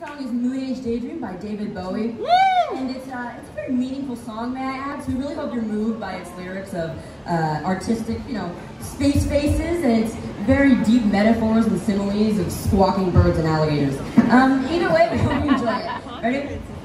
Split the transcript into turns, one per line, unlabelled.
song is Moon Age Daydream by David Bowie. Woo! And it's a very meaningful song, may I add. So we really hope you're moved by its lyrics of artistic, space faces, and its very deep metaphors and similes of squawking birds and alligators. Either way, we hope you enjoy it. Ready?